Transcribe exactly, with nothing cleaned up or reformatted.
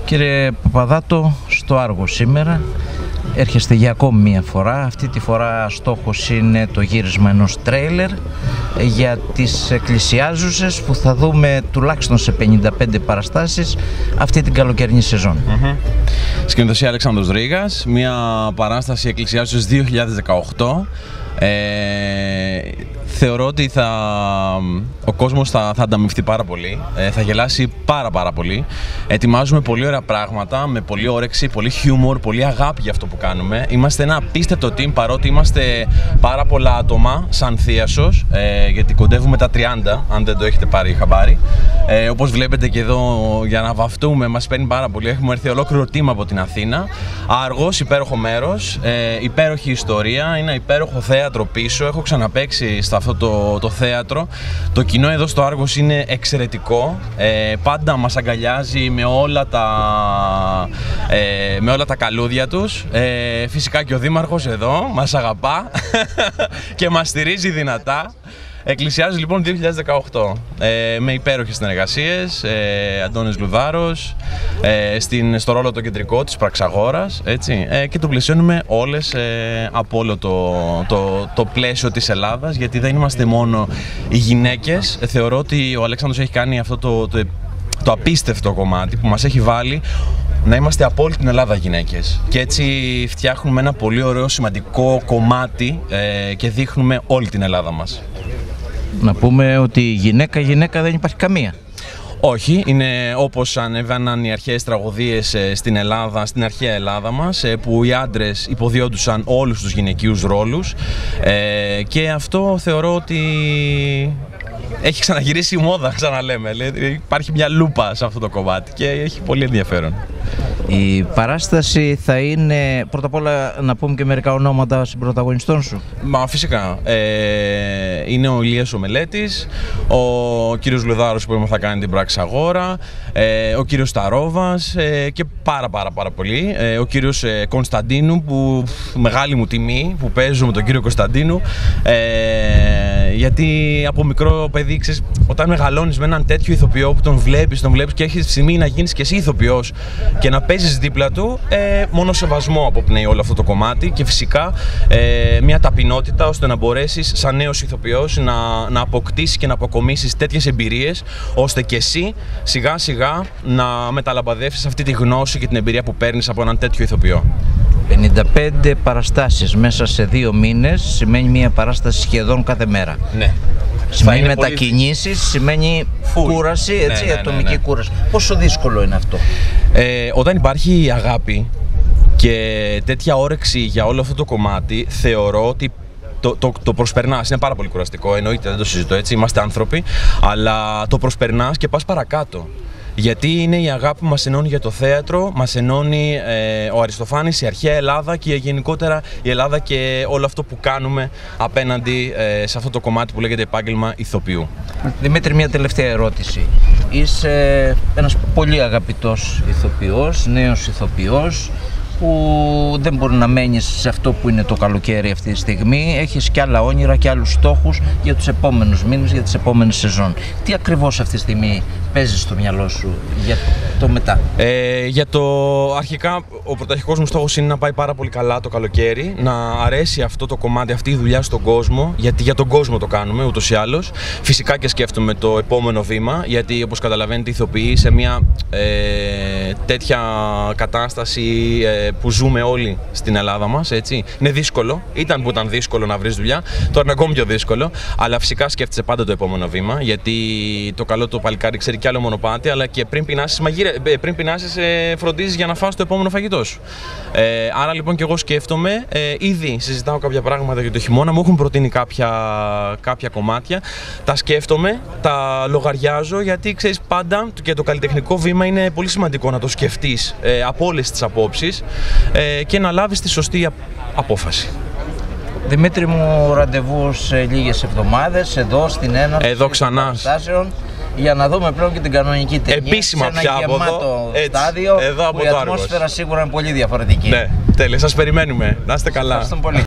Κύριε Παπαδάτο, στο Άργο σήμερα έρχεστε για ακόμη μία φορά. Αυτή τη φορά στόχος είναι το γύρισμα ενός τρέιλερ για τις εκκλησιάζουσες που θα δούμε τουλάχιστον σε πενήντα πέντε παραστάσεις αυτή την καλοκαιρινή σεζόν. Mm-hmm. Σκηνοθεσία Αλέξανδρος Ρήγας, μία παράσταση εκκλησιάζουσες δύο χιλιάδες δεκαοκτώ. Ε, θεωρώ ότι θα, ο κόσμος θα, θα ανταμυφθεί πάρα πολύ, ε, θα γελάσει πάρα πάρα πολύ. Ετοιμάζουμε πολύ ωραία πράγματα, με πολύ όρεξη, πολύ χιούμορ, πολύ αγάπη για αυτό που κάνουμε. Είμαστε ένα απίστευτο team, παρότι είμαστε πάρα πολλά άτομα σαν θίασος, ε, γιατί κοντεύουμε τα τριάντα, αν δεν το έχετε πάρει χαμπάρι. Ε, όπως βλέπετε και εδώ, για να βαφτούμε μας παίρνει πάρα πολύ. Έχουμε έρθει ολόκληρο team από την Αθήνα. Άργος, υπέροχο μέρος, ε, υπέροχη ιστορία, είναι ένα υπέροχο θέατρο πίσω. Έχω ξαναπαίξει σε αυτό το, το θέατρο. Το κοινό εδώ στο Άργος είναι εξαιρετικό. Ε, πάντα μας αγκαλιάζει με όλα τα, ε, με όλα τα καλούδια τους. Ε, φυσικά και ο Δήμαρχος εδώ μας αγαπά και μας στηρίζει δυνατά. Εκκλησιάζει λοιπόν δύο χιλιάδες δεκαοκτώ ε, με υπέροχες συνεργασίες, ε, Αντώνης Λουδάρος, ε, στην, στο ρόλο το κεντρικό της Πραξαγόρας, έτσι, ε, και το πλαισιώνουμε όλες ε, από όλο το, το, το πλαίσιο της Ελλάδας, γιατί δεν είμαστε μόνο οι γυναίκες. Ε, θεωρώ ότι ο Αλέξανδρος έχει κάνει αυτό το, το, το απίστευτο κομμάτι που μας έχει βάλει να είμαστε από όλη την Ελλάδα γυναίκες, και έτσι φτιάχνουμε ένα πολύ ωραίο σημαντικό κομμάτι ε, και δείχνουμε όλη την Ελλάδα μας. Να πούμε ότι γυναίκα γυναίκα δεν υπάρχει καμία. Όχι, είναι όπως ανέβαιναν οι αρχαίες τραγωδίες στην Ελλάδα, στην αρχαία Ελλάδα μας, που οι άντρες υποδιόντουσαν όλους τους γυναικείους ρόλους, ε, και αυτό θεωρώ ότι έχει ξαναγυρίσει η μόδα, ξαναλέμε. Υπάρχει μια λούπα σε αυτό το κομμάτι και έχει πολύ ενδιαφέρον. Η παράσταση θα είναι, πρώτα απ' όλα να πούμε και μερικά ονόματα συμπρωταγωνιστών σου. Μα φυσικά, ε, είναι ο Ηλίας ο Μελέτης, ο κύριος Λουδάρος που θα κάνει την Πραξαγόρα, ε, ο κύριος Σταρόβας ε, και πάρα πάρα πάρα πολύ, ε, ο κύριος ε, Κωνσταντίνου, που μεγάλη μου τιμή που παίζω με τον κύριο Κωνσταντίνου, ε, γιατί από μικρό παιδί, ξέρεις, όταν μεγαλώνεις με έναν τέτοιο ηθοποιό που τον βλέπεις, τον βλέπεις και έχεις τη στιγμή να γίνεις και εσύ ηθοποιός και να παίζεις δίπλα του, ε, μόνο σεβασμό αποπνέει όλο αυτό το κομμάτι, και φυσικά ε, μια ταπεινότητα ώστε να μπορέσεις σαν νέος ηθοποιός να, να αποκτήσεις και να αποκομίσεις τέτοιες εμπειρίες, ώστε και εσύ σιγά σιγά να μεταλαμπαδεύσεις αυτή τη γνώση και την εμπειρία που παίρνεις από έναν τέτοιο ηθοποιό. πενήντα πέντε παραστάσεις μέσα σε δύο μήνες σημαίνει μια παράσταση σχεδόν κάθε μέρα. Ναι. Σημαίνει μετακινήσεις, πολύ... σημαίνει Full. κούραση, έτσι, ναι, ναι, ατομική ναι, ναι. κούραση. Πόσο δύσκολο είναι αυτό? Ε, όταν υπάρχει αγάπη και τέτοια όρεξη για όλο αυτό το κομμάτι, θεωρώ ότι το, το, το προσπερνάς. Είναι πάρα πολύ κουραστικό, εννοείται, δεν το συζητώ, έτσι, είμαστε άνθρωποι, αλλά το προσπερνάς και πας παρακάτω. Γιατί είναι η αγάπη που μας ενώνει για το θέατρο, μας ενώνει ε, ο Αριστοφάνης, η αρχαία Ελλάδα και γενικότερα η Ελλάδα και όλο αυτό που κάνουμε απέναντι ε, σε αυτό το κομμάτι που λέγεται επάγγελμα ηθοποιού. Δημήτρη, μια τελευταία ερώτηση. Είσαι ένας πολύ αγαπητός ηθοποιός, νέος ηθοποιός, που δεν μπορεί να μένεις σε αυτό που είναι το καλοκαίρι αυτή τη στιγμή. Έχεις και άλλα όνειρα και άλλους στόχους για τους επόμενους μήνες, για τις επόμενες σεζόν. Τι ακριβώς αυτή τη στιγμή παίζεις στο μυαλό σου για το μετά? Ε, για το αρχικά, ο πρωταρχικός μου στόχος είναι να πάει πάρα πολύ καλά το καλοκαίρι, να αρέσει αυτό το κομμάτι, αυτή η δουλειά στον κόσμο, γιατί για τον κόσμο το κάνουμε ούτως ή άλλως. Φυσικά και σκέφτομαι το επόμενο βήμα, γιατί όπως καταλαβαίνετε ηθοποιοί σε μια ε, τέτοια κατάσταση ε, που ζούμε όλοι στην Ελλάδα μας, έτσι. Είναι δύσκολο, ήταν που ήταν δύσκολο να βρεις δουλειά, τώρα είναι ακόμη πιο δύσκολο, αλλά φυσικά σκέφτεσαι πάντα το επόμενο βήμα, γιατί το καλό το παλικάρι ξέρει κι άλλο μονοπάτι, αλλά και πριν πεινάσεις, μαγείρε, πριν πεινάσεις ε, φροντίζεις για να φας το επόμενο φαγητό σου. Ε, άρα λοιπόν και εγώ σκέφτομαι, ε, ήδη συζητάω κάποια πράγματα για το χειμώνα, μου έχουν προτείνει κάποια, κάποια κομμάτια, τα σκέφτομαι, τα λογαριάζω, γιατί ξέρεις πάντα και το καλλιτεχνικό βήμα είναι πολύ σημαντικό να το σκεφτείς ε, από όλες τις απόψεις ε, και να λάβεις τη σωστή απόφαση. Δημήτρη μου, ραντεβού σε λίγες εβδομάδες εδώ στην έναρξη εδώ ξανά των παραστάσεων, για να δούμε πλέον και την κανονική ταινία. Επίσημα σε πια ένα από γεμάτο εδώ, στάδιο, εδώ από που η ατμόσφαιρα σίγουρα είναι πολύ διαφορετική. Ναι, τέλεια, σας περιμένουμε. Να είστε καλά. Ευχαριστούμε πολύ.